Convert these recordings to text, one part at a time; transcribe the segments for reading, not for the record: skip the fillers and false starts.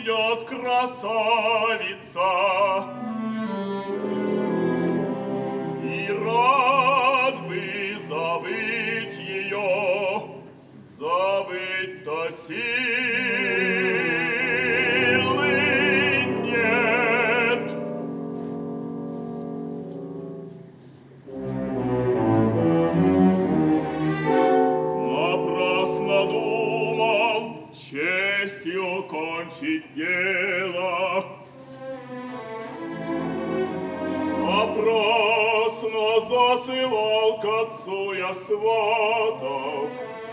идет красавица, и рад бы забыть ее, забыть-то силы нет. Напрасно думал честью кончить дело, напрасно засылал к отцу я сватов.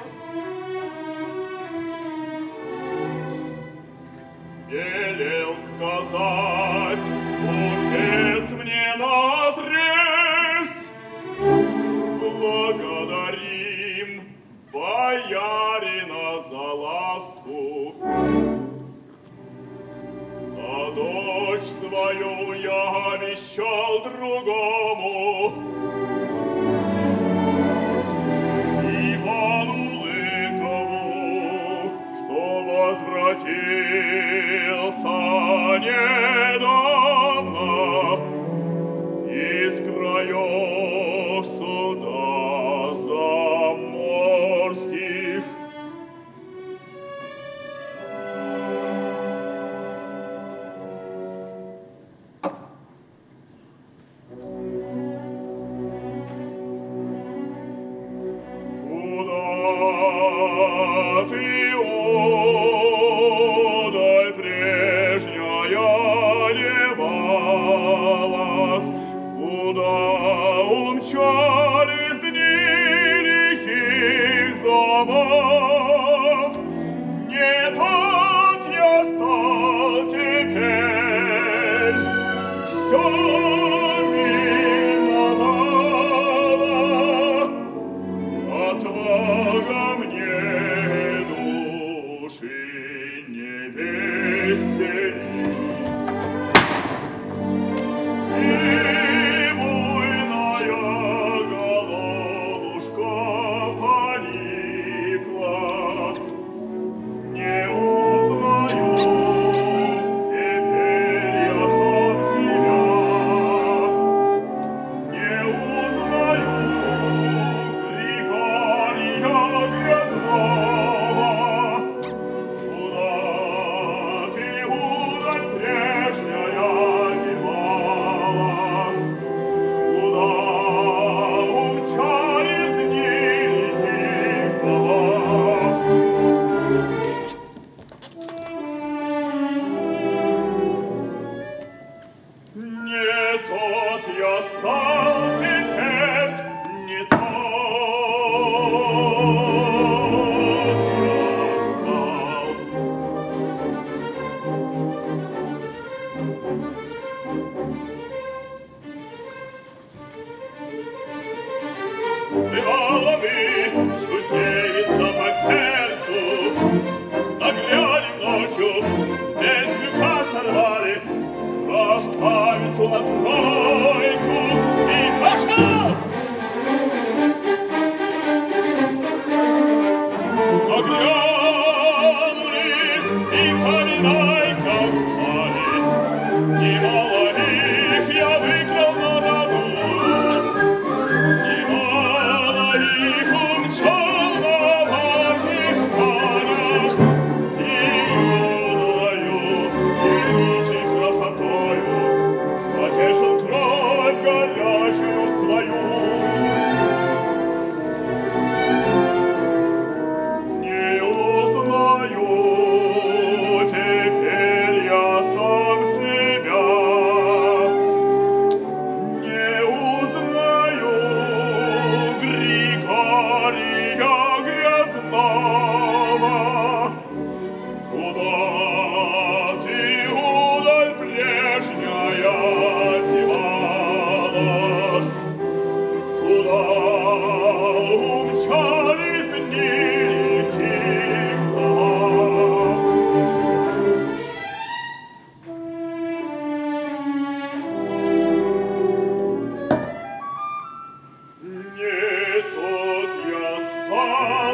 Велел сказать, отец мне наотрез, благодарим боярина за ласку, а дочь свою я обещал другому, Ивану Лыкову, что возвратился недавно из краев суда заморских. Куда ты, удаль прежняя, девалась? Куда умчались дни лихих забав? Не тот я стал теперь, все миновало, отвага мне души не весели. И буйная головушка поникла, не узнаю теперь я сам себя, не узнаю Григория Грязного. Куда ты, удаль прежняя, девалась? Куда умчались дни лихих забав? Не тот я стал теперь, не тот я стал. Бывало бы, чудеется по сердцу, наглядим ночью, весь крюка сорвали, красавицу на тройку и пошел! Огрянули и поминай, как звали, немало их я выклял на роду, немало их умчал на ворзих конях, и юною, девичьей красотою потешил кровь горячую свою. Не узнаю теперь я сам себя, не узнаю Григория Грязного. Куда ты, удаль прежняя, девалась? Куда умчались дни лихих забав? Не тот я стал